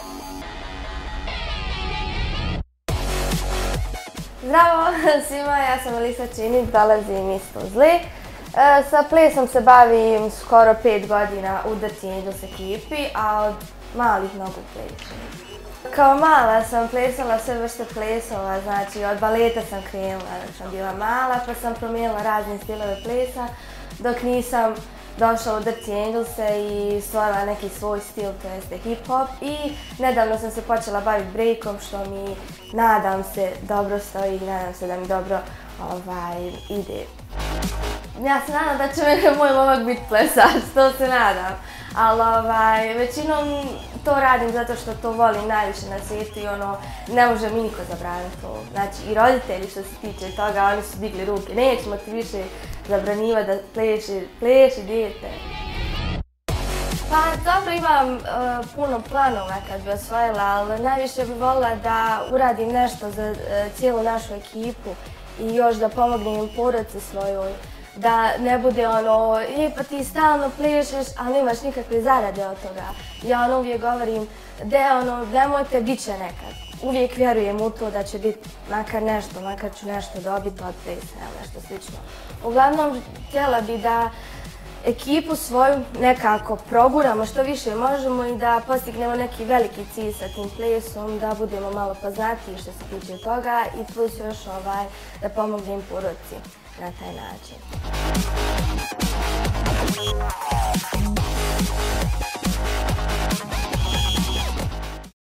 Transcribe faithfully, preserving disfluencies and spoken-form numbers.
Zdravo svima, ja sam Elisa Činić, dolazim iz Tuzle. Sa plesom se bavim skoro pet godina u Dirty Angels ekipi, a od malih nogu plešem. Kao mala sam plesala sve vrste plesova, znači od baleta sam krenula dok sam bila mala, pa sam promijenila razne stilove plesa dok nisam došla u Dirty Angelse i stvorila neki svoj stil, to jeste hip-hop, i nedavno sam se počela baviti breakom, što mi, nadam se, dobro stoji i nadam se da mi dobro ide. Ja se nadam da će me moj momak biti plesač, to se nadam, ali većinom to radim zato što to volim najviše na svijetu i ono, ne može mi niko zabraniti to. Znači i roditelji što se tiče toga, oni su digli ruke, nećemo ti više zabranjivati da pleši, pleši dijete. Pa dobro, imam puno planova kad bi osvojila, ali najviše bih voljela da uradim nešto za cijelu našu ekipu i još da pomognem porodici svojoj. Da ne bude ono, je pa ti stalno plešeš, ali nemaš nikakve zarade od toga. Ja ono uvijek govorim, de ono, nemojte, bit će nekad. Uvijek vjerujem u to da će biti makar nešto, makar ću nešto dobiti od plesa, ili nešto slično. Uglavnom, htjela bi da ekipu svoju nekako proguramo što više možemo i da postignemo neki veliki cilj sa tim plesom, da budemo malo poznatiji što se tiče toga i plus još ovaj, da pomognem porodici na taj način.